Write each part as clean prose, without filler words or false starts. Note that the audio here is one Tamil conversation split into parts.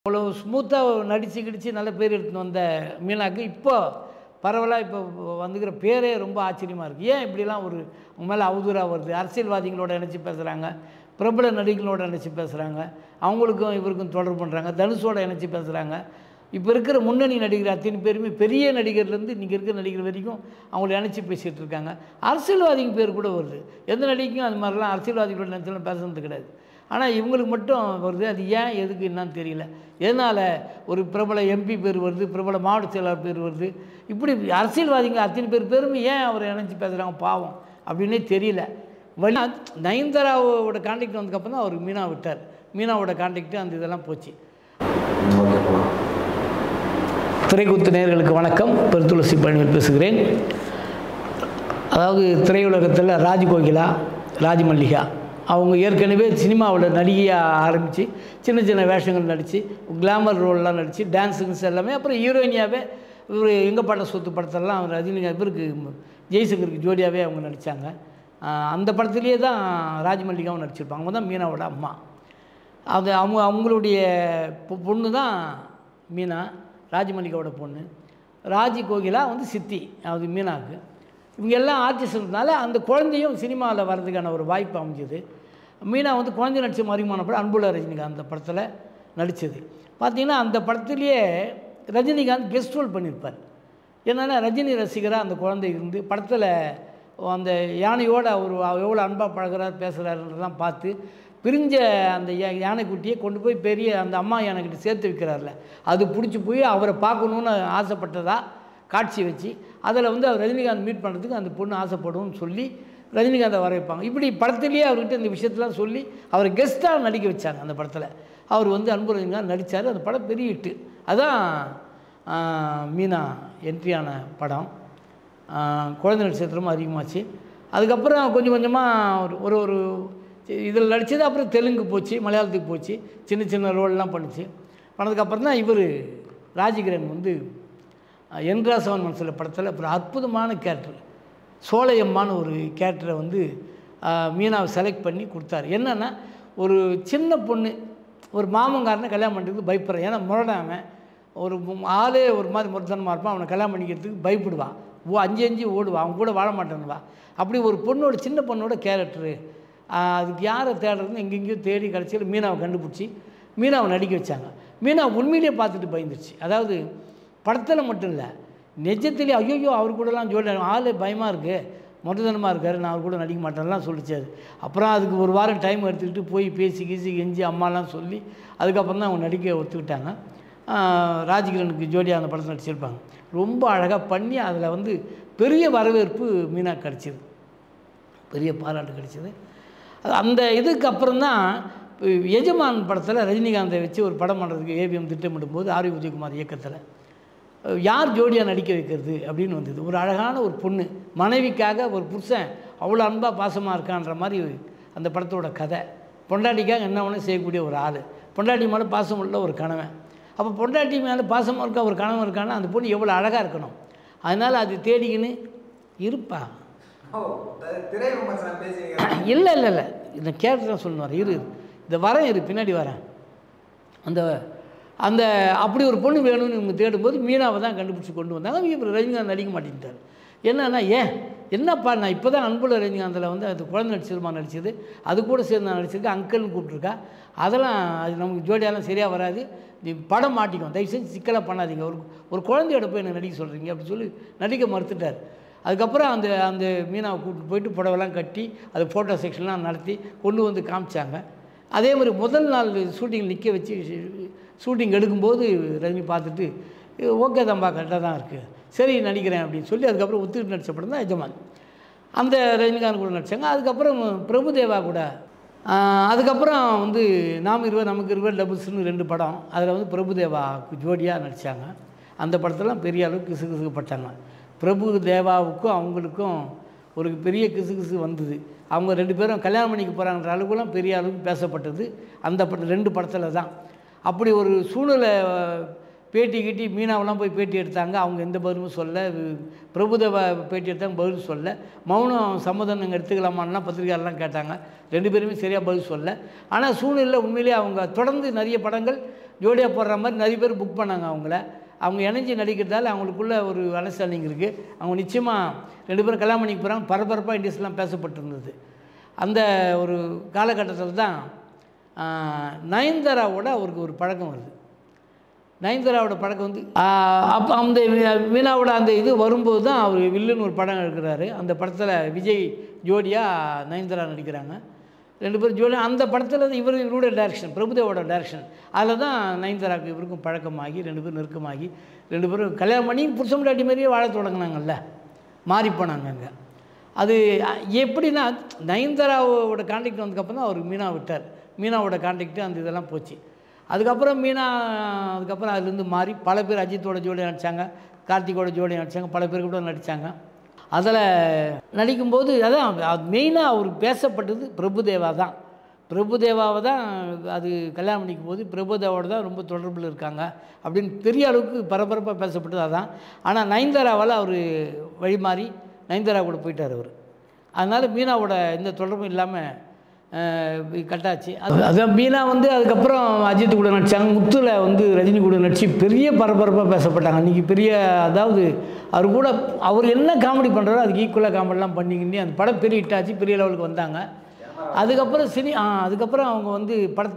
அவ்வளோ ஸ்மூத்தாக நடிச்சு நல்ல பேர் எடுத்துன்னு வந்த மீனாக்கு இப்போ பரவலாக இப்போ வந்துக்கிற பேரே ரொம்ப ஆச்சரியமாக இருக்குது. ஏன் இப்படிலாம் ஒரு உங்க மேலே அவதூறாக வருது? அரசியல்வாதிகளோட நினச்சி பேசுகிறாங்க, பிரபல நடிகளோட நினச்சி பேசுகிறாங்க, அவங்களுக்கும் இவருக்கும் தொடர்பு பண்ணுறாங்க, தனுஷோட நினச்சி பேசுகிறாங்க. இப்போ இருக்கிற முன்னணி நடிகர் அத்தனை பேருமே பெரிய நடிகர்லேருந்து இன்றைக்கி இருக்கிற நடிகர் வரைக்கும் அவங்கள நினச்சி பேசிகிட்டு இருக்காங்க. அரசியல்வாதிங்க பேர் கூட வருது. எந்த நடிகைக்கும் அது மாதிரிலாம் அரசியல்வாதிகளோட நினச்சலாம் பேசுறது கிடையாது. ஆனால் இவங்களுக்கு மட்டும் வருது. அது ஏன் எதுக்கு என்னன்னு தெரியல. எதனால் ஒரு பிரபல எம்பி பேர் வருது, பிரபல மாவட்ட செயலாளர் பேர் வருது, இப்படி அரசியல்வாதிங்க அத்தனை பேருமே ஏன் அவரை நினச்சி பேசுகிறாங்க பாவம் அப்படின்னே தெரியல. நயன்தாராவோட கான்டாக்ட் வந்ததுக்கப்புறம் தான் அவர் மீனா விட்டார். மீனாவோட கான்டாக்டு அந்த இதெல்லாம் போச்சு. திரைக்குத்து நேயர்களுக்கு வணக்கம். பெருத்துளசி பழனிவேல் பேசுகிறேன். அதாவது திரையுலகத்தில் ராஜ்கோகிலா, ராஜமல்லிகா அவங்க ஏற்கனவே சினிமாவில் நடிகையாக ஆரம்பித்து சின்ன சின்ன வேஷங்கள் நடித்து கிளாமர் ரோல்லாம் நடித்து டான்ஸுங்ஸ் எல்லாமே, அப்புறம் ஹீரோயினியாகவே இவர் எங்கள் பாட்ட சொத்து படத்தெல்லாம் ரஜினி இவருக்கு ஜெய்சங்கருக்கு ஜோடியாகவே அவங்க நடித்தாங்க. அந்த படத்துலேயே தான் ராஜமல்லிகாவும் நடிச்சிருப்பாங்க. அவங்க தான் மீனாவோட அம்மா. அது அவங்களுடைய பொண்ணு தான் மீனா, ராஜமல்லிகாவோட பொண்ணு. ராஜ்கோகிலா வந்து சித்தி, அது மீனாவுக்கு. இவங்க எல்லாம் ஆர்டிஸ்ட்னால அந்த குழந்தையும் சினிமாவில் வர்றதுக்கான ஒரு வாய்ப்பு அமைஞ்சது. மீனா வந்து குழந்தை நடித்த மறிமான படம் அன்புள்ள ரஜினிகாந்த் அந்த படத்தில் நடித்தது. பார்த்திங்கன்னா அந்த படத்துலேயே ரஜினிகாந்த் கெஸ்ட் ரோல் பண்ணியிருப்பார். என்னென்னா ரஜினி ரசிகராக அந்த குழந்தை இருந்து படத்தில் அந்த யானையோடு அவர் எவ்வளோ அன்பாக பழகிறார் பேசுகிறாருன்றதான் பார்த்து பிரிஞ்ச அந்த யானைக்குட்டியை கொண்டு போய் பெரிய அந்த அம்மா யானைக்கிட்ட சேர்த்து வைக்கிறார்ல, அது பிடிச்சி போய் அவரை பார்க்கணுன்னு ஆசைப்பட்டதா காட்சி வச்சு அதில் வந்து அவர் ரஜினிகாந்த் மீட் பண்ணுறதுக்கு அந்த பொண்ணு ஆசைப்படும்னு சொல்லி ரஜினிகாந்தை வர வைப்பாங்க. இப்படி படத்துலேயே அவர்கிட்ட இந்த விஷயத்தெலாம் சொல்லி அவரை கெஸ்ட்டாக நடிக்க வச்சாங்க. அந்த படத்தில் அவர் வந்து அன்பு ரஜினிகாந்த் நடித்தார். அந்த படம் பெரிய ஹிட்டு. அதுதான் மீனா என்ட்ரியான படம். குழந்தை நட்சத்திரமும் அதிகமாச்சு. அதுக்கப்புறம் கொஞ்சம் கொஞ்சமாக ஒரு இதில் நடித்தது. அப்புறம் தெலுங்கு போச்சு, மலையாளத்துக்கு போச்சு, சின்ன சின்ன ரோல்லாம் பண்ணிச்சு. பண்ணதுக்கப்புறம் தான் இவர் ராஜகிரண் வந்து என்ராசவன் மனசில் படத்தில் அப்புறம் அற்புதமான கேரக்டர் சோலையம்மான்னு ஒரு கேரக்டரை வந்து மீனாவை செலக்ட் பண்ணி கொடுத்தாரு. என்னென்னா ஒரு சின்ன பொண்ணு ஒரு மாமங்காரனை கல்யாணம் பண்ணுறதுக்கு பயப்படுறான். ஏன்னா முரடாமல் ஒரு ஆளே ஒரு மாதிரி முரத்தனமாக இருப்பான். அவனை கல்யாணம் பண்ணிக்கிறதுக்கு பயப்படுவான். அஞ்சு ஓடுவான், அவன் கூட வாழ மாட்டேன்னுவா. அப்படி ஒரு பொண்ணோட சின்ன பொண்ணோட கேரக்டரு. அதுக்கு யாரை தேடுறதுன்னு எங்கெங்கேயோ தேடி கடைசியில் மீனாவை கண்டுபிடிச்சி மீனாவை நடிக்க வச்சாங்க. மீனா உண்மையிலே பார்த்துட்டு பயந்துருச்சு. அதாவது படத்தில் மட்டும் இல்லை, நிஜத்திலே ஐயோ அவர் கூடலாம் ஜோடி ஆள் பயமாக இருக்குது, மொட்டத்தனமாக இருக்கார், நான் அவர் கூட நடிக்க மாட்டேன்லாம் சொல்லிச்சாரு. அப்புறம் அதுக்கு ஒரு வாரம் டைம் எடுத்துக்கிட்டு போய் பேசி கெஞ்சி அம்மாலாம் சொல்லி அதுக்கப்புறம் தான் அவங்க நடிக்க ஒத்துக்கிட்டாங்க. ராஜகிரனுக்கு ஜோடியாக அந்த படத்தில் நடிச்சிருப்பாங்க. ரொம்ப அழகாக பண்ணி அதில் வந்து பெரிய வரவேற்பு மீனா கிடச்சிது, பெரிய பாராட்டு கிடச்சிது. அந்த இதுக்கு அப்புறம் தான் எஜமான் படத்தில் ரஜினிகாந்தை வச்சு ஒரு படம் பண்ணுறதுக்கு ஏபிஎம் திட்டமிடும் போது ஆர் உதயகுமார் இயக்கத்தில் யார் ஜோடியாக நடிக்க வைக்கிறது அப்படின்னு வந்தது. ஒரு அழகான ஒரு பொண்ணு மனைவிக்காக ஒரு புருஷன் அவ்வளோ அன்பாக பாசமாக இருக்கான்ற மாதிரி அந்த படத்தோட கதை. பொண்டாட்டிக்காக என்ன ஒன்று செய்யக்கூடிய ஒரு ஆள், பொண்டாட்டி மேலே பாசம் உள்ள ஒரு கணவன். அப்போ பொண்டாட்டி மேலே பாசமாக இருக்க ஒரு கணவன் இருக்கான்னா அந்த பொண்ணு எவ்வளோ அழகாக இருக்கணும். அதனால் அது தேடிக்கின்னு இருப்பா. இல்லை இந்த கேரக்டர் சொல்லுவார். இந்த வரேன் பின்னாடி வரேன். அந்த அப்படி ஒரு பொண்ணு வேணும்னு இவங்க தேடும்போது மீனாவை தான் கண்டுபிடிச்சி கொண்டு வந்தாங்க. இவர் ரஜினிகாந்த் நடிக்க மாட்டேன்ட்டார். என்னன்னா என்னப்பா நான் இப்போ தான் அன்புள்ள ரஜினிகாந்தில் வந்து அது குழந்தை நடிச்சிருமா நடிச்சது, அது கூட சேர்ந்து நான் நடிச்சிருக்கேன், அங்கிள்னு கூப்பிட்ருக்கா, அதெல்லாம் அது நமக்கு ஜோடியாலாம் சரியாக வராது, நீ படம் மாட்டிக்கும், தயவு செஞ்சு சிக்கலாக பண்ணாதீங்க, ஒரு குழந்தையோட போய் எனக்கு நடிக்க சொல்கிறீங்க அப்படின்னு சொல்லி நடிக்க மறுத்துட்டார். அதுக்கப்புறம் அந்த மீனாவை கூப்பிட்டு போயிட்டு புடவெல்லாம் கட்டி அது ஃபோட்டோ செக்ஷன்லாம் நடத்தி கொண்டு வந்து காமிச்சாங்க. அதே மாதிரி முதல் நாள் ஷூட்டிங் நிற்க வச்சு ஷூட்டிங் எடுக்கும்போது ரஜினி பார்த்துட்டு ஓகே தான்ப்பா, கரெக்டாக தான் இருக்குது, சரி நடிக்கிறேன் அப்படின்னு சொல்லி அதுக்கப்புறம் ஒத்துக்கிட்டு நடித்த படம் தான் எஜமான். அந்த ரஜினிகாந்த் கூட நடித்தாங்க. அதுக்கப்புறம் பிரபுதேவா கூட, அதுக்கப்புறம் வந்து நாம் இருவர் நமக்கு இருவர் டபுள்ஸ்னு 2 படம், அதில் வந்து பிரபுதேவாவுக்கு ஜோடியாக நடித்தாங்க. அந்த படத்தெல்லாம் பெரிய அளவுக்கு கிசுகிசுப்பட்டாங்க. பிரபுதேவாவுக்கும் அவங்களுக்கும் ஒரு பெரிய கிசுகிசு வந்தது. அவங்க 2 பேரும் கல்யாணம் பண்ணிக்க போகிறாங்கன்ற அளவுக்குலாம் பெரிய அளவுக்கு பேசப்பட்டது அந்த 2 படத்தில் தான். அப்படி ஒரு சூழ்நிலை பேட்டி மீனாவெல்லாம் போய் பேட்டி எடுத்தாங்க. அவங்க எந்த பதிலும் சொல்ல. பிரபுதேவா பேட்டி எடுத்தாங்க, பதில் சொல்ல. மௌனம் சம்மதம் நாங்கள் எடுத்துக்கலாமான்லாம் பத்திரிகையாளர்லாம் கேட்டாங்க. 2 பேருமே சரியாக பதில் சொல்ல. ஆனால் சூழ்நிலை உண்மையிலே அவங்க தொடர்ந்து நிறைய படங்கள் ஜோடியாக போடுற மாதிரி நிறைய பேர் புக் பண்ணாங்க அவங்கள. அவங்க இணைஞ்சு நடிக்கிறதால அவங்களுக்குள்ள ஒரு அண்டர்ஸ்டாண்டிங் இருக்குது. அவங்க நிச்சயமாக 2 பேரும் கல்யாணம் பண்ணிக்க போகிறாங்க. பரபரப்பாக இண்டஸ்ட்ரியெலாம் பேசப்பட்டிருந்தது. அந்த ஒரு காலகட்டத்தில் தான் நயன்தாராவோட அவருக்கு ஒரு பழக்கம் வருது. நயன்தாராவோட பழக்கம் வந்து அப்போ அந்த மீனாவோட அந்த இது வரும்போது தான் அவர் வில்லுன்னு ஒரு படம் எடுக்கிறாரு. அந்த படத்தில் விஜய் ஜோடியாக நயன்தாரா நடிக்கிறாங்க. 2 பேரும் ஜோடி. அந்த படத்தில் இவருடைய டைரக்ஷன், பிரபுதேவோட டைரக்ஷன். அதில் தான் நயன்தாராவுக்கு இவருக்கும் பழக்கமாகி 2 பேரும் நெருக்கமாகி 2 பேரும் கல்யாணம் பண்ணி புருஷன் முன்னாடி மாதிரியே வாழ தொடங்கினாங்கல்ல, மாறி போனாங்க அங்கே. அது எப்படின்னா நயன்தாராவோட கான்டாக்ட் வந்ததுக்கப்புறம் தான் அவர் மீனா விட்டார். மீனாவோட கான்டாக்ட்டு அந்த இதெல்லாம் போச்சு. அதுக்கப்புறம் மீனா அதுக்கப்புறம் அதுலேருந்து மாறி பல பேர் அஜித்தோட ஜோடியாக நடித்தாங்க, கார்த்திகோட ஜோடியாக நடித்தாங்க, பல பேர் கூட நடித்தாங்க. அதில் நடிக்கும்போது அதான் மெயினாக அவர் பேசப்பட்டது பிரபுதேவா தான். பிரபுதேவாவை தான் அது கல்யாணம் பண்ணிக்கும் போது பிரபுதேவோட தான் ரொம்ப தொடர்பில் இருக்காங்க அப்படின்னு பெரிய அளவுக்கு பரபரப்பாக பேசப்பட்டது அதான். ஆனால் நயன்தாராவால் அவர் வழி மாறி நயன்தாரா கூட போயிட்டார் அவர். அதனால் மீனாவோட எந்த தொடர்பும் இல்லாமல் கட்டாச்சு. அதான் மீனா வந்து அதுக்கப்புறம் அஜித் கூட நடித்தாங்க. முத்துல வந்து ரஜினி கூட நடித்து பெரிய பரபரப்பாக பேசப்பட்டாங்க அன்றைக்கி. பெரிய அதாவது அவர் கூட அவர் என்ன காமெடி பண்ணுறாரோ அதுக்கு ஈக்குவலாக காமெடிலாம் பண்ணிக்கிட்டு அந்த படம் பெரிய ஹிட்டாச்சு, பெரிய லெவலுக்கு வந்தாங்க. அதுக்கப்புறம் அதுக்கப்புறம் அவங்க வந்து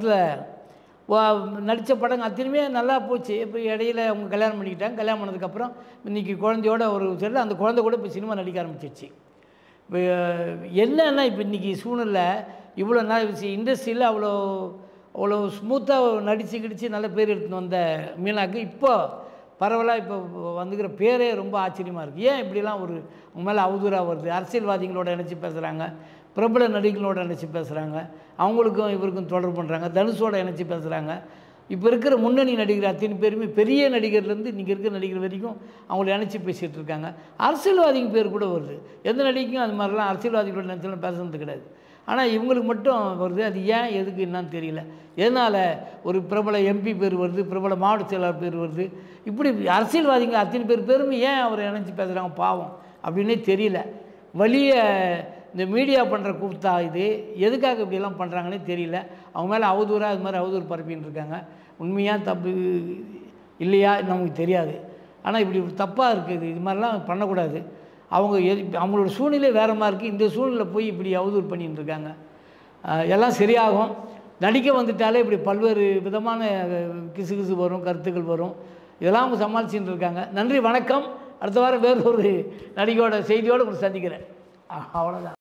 படத்தில் நடித்த படம் அத்தனையுமே நல்லா போச்சு. இப்போ இடையில அவங்க கல்யாணம் பண்ணிக்கிட்டாங்க. கல்யாணம் பண்ணதுக்கப்புறம் இன்றைக்கி குழந்தையோட ஒரு சரி அந்த குழந்தை கூட இப்போ சினிமா நடிக்க ஆரம்பிச்சிருச்சு. இப்போ என்னன்னா இப்போ இன்றைக்கி சூழ்நிலை இவ்வளோ இண்டஸ்ட்ரியில் அவ்வளோ ஸ்மூத்தாக நடித்து நல்ல பேர் எடுத்துன்னு வந்த மீனாக்கு இப்போ பரவலாக இப்போ வந்துக்கிற பேரே ரொம்ப ஆச்சரியமாக இருக்குது. ஏன் இப்படிலாம் ஒரு அவங்க மேலே அவதூறாக வருது? அரசியல்வாதிகளோட நினச்சி பேசுகிறாங்க, பிரபல நடிகளோட நினச்சி பேசுகிறாங்க, அவங்களுக்கும் இவருக்கும் தொடர்பு பண்ணுறாங்க, தனுஷோட நினச்சி பேசுகிறாங்க. இப்போ இருக்கிற முன்னணி நடிகர் அத்தனை பேருமே பெரிய நடிகர்லேருந்து இன்றைக்கி இருக்கிற நடிகர் வரைக்கும் அவங்கள நினச்சி பேசிகிட்டு இருக்காங்க. அரசியல்வாதிங்க பேர் கூட வருது. எந்த நடிகைக்கும் அது மாதிரிலாம் அரசியல்வாதிகளோட நினச்சலாம் பேசுறது கிடையாது. ஆனால் இவங்களுக்கு மட்டும் வருது. அது ஏன் எதுக்கு என்னன்னு தெரியல. எதனால் ஒரு பிரபல எம்பி பேர் வருது, பிரபல மாவட்ட செயலாளர் பேர் வருது, இப்படி அரசியல்வாதிங்க அத்தனை பேருமே ஏன் அவரை நினச்சி பேசுகிறாங்க பாவம் அப்படின்னே தெரியல. வழியை இந்த மீடியா பண்ணுற கூத்தா இது எதுக்காக இப்படியெல்லாம் பண்ணுறாங்கன்னே தெரியல. அவங்க மேலே அவதூறாக அது மாதிரி அவதூறு பரப்பின்னு இருக்காங்க. உண்மையாக தப்பு இல்லையா நமக்கு தெரியாது. ஆனால் இப்படி தப்பாக இருக்குது. இது மாதிரிலாம் பண்ணக்கூடாது. அவங்களோட சூழ்நிலை வேறு மாதிரி இருக்குது. இந்த சூழ்நிலை போய் இப்படி அவதூறு பண்ணிட்டு இருக்காங்க. எல்லாம் சரியாகும். நடிக்க வந்துட்டாலே இப்படி பல்வேறு விதமான கிசு வரும், கருத்துக்கள் வரும். இதெல்லாம் அவங்க சமாளிச்சுட்டு இருக்காங்க. நன்றி, வணக்கம். அடுத்த வாரம் வேறு ஒரு நடிகையோட செய்தியோடு சந்திக்கிறேன். அவ்வளோதான்.